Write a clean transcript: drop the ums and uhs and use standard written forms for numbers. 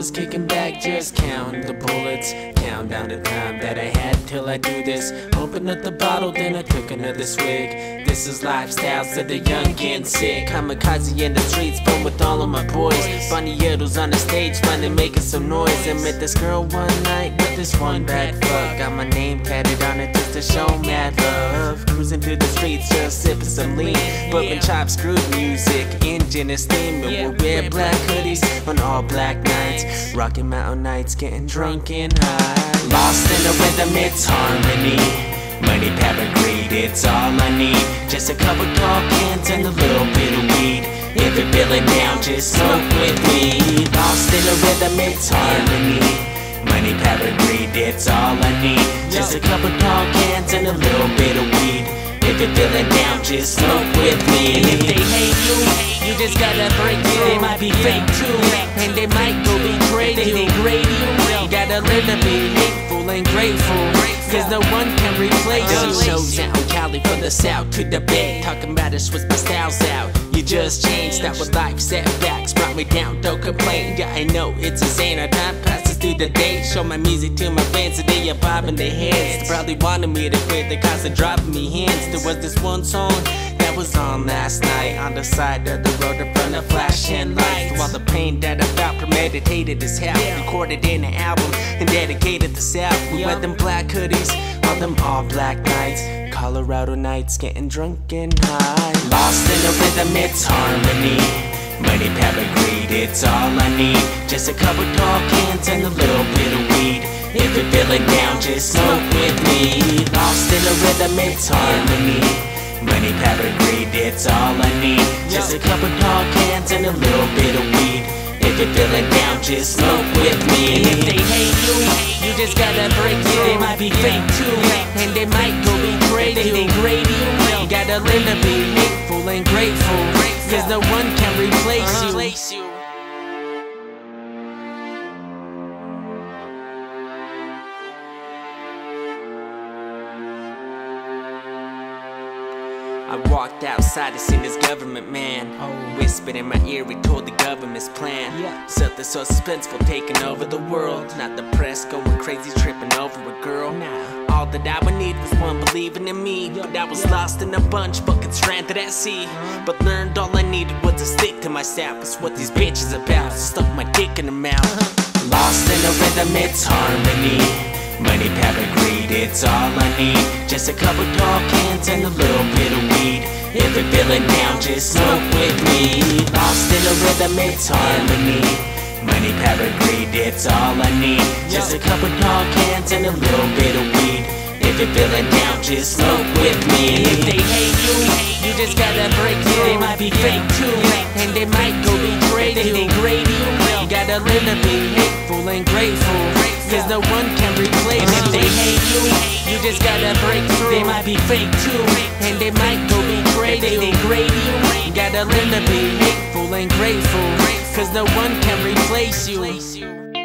was kicking back, just counting the bullets. Count down the time that I had till I do this. Open up the bottle, then I took another swig. This is lifestyles of the young getting sick. Kamikaze in the streets, fun with all of my boys. Funny yiddles on the stage, finally making some noise. I met this girl one night with this one bad fuck. Got my name tatted on it just to show mad love. Cruising through the streets, just sipping some lean. Bumping chop screwed music, engine is steaming. We'll wear black hoodies on all black nights. Rockin' mountain nights, getting drunk and high. Lost in the rhythm, it's harmony. Money, power, greed, it's all I need. Just a couple tall cans and a little bit of weed. If you're feeling down, just smoke with me. Lost in the rhythm, it's harmony. Money, power, greed, it's all I need. Just a couple tall cans and a little bit of weed. If you're feeling down, just smoke with me. And if they hate you, you just gotta break through. They might be fake too, and they might go betray you. They degrade you, you gotta learn to be hateful and grateful, cause no one can replace you. Shows out in Cali from the south to the bay. Talking about it, switch my styles out. You just changed, that was life setbacks. Brought me down, don't complain. Yeah, I know it's insane, our time passes through the day. Show my music to my fans and they are bobbing their heads. They probably wanted me to quit, they constantly dropping me hints. There was this one song that was on last night, on the side of the road in front of flashing lights. While the pain that I felt premeditated as hell, recorded in an album and dedicated to South. We wear them black hoodies on them all black nights. Colorado nights, getting drunk and high. Lost in the rhythm, it's harmony. Money, power, greed, it's all I need. Just a couple tall cans and a little bit of weed. If you're feeling down, just smoke with me. Lost in the rhythm, it's harmony. Money, power, greed, it's all I need. Just a couple tall cans and a little bit of weed. If you're feeling down, just smoke with me. And if they hate you, you just gotta break through. They might be fake too, and they might go betray you. They degrade you, you gotta learn to be hateful and grateful, cause no one can replace you. I walked outside to see this government man. Whispered in my ear, he told the government's plan. Something so suspenseful taking over the world. Not the press going crazy, tripping over a girl. All that I would need was one believing in me. But I was lost in a bunch, fucking stranded at sea. But learned all I needed was to stick to myself. It's what these bitches about, so stuck my dick in their mouth. Lost in the rhythm, it's harmony. Money, power, greed, it's all I need. Just a couple tall cans and a little bit of weed. If you're feeling down, just smoke with me. Lost in the rhythm, it's harmony. Money, power, greed, it's all I need. Just a couple tall cans and a little bit of weed. If you're feeling down, just smoke with me. And if they hate you, you just gotta break through. They might be fake too, and they might go betray you. They degrade you, you gotta learn to be hateful and grateful, cause no one can replace you. And if they hate you, you just gotta break through. They might be fake too, and they might go betray you. They degrade you, you gotta learn to be hateful and grateful, cause no one can replace you.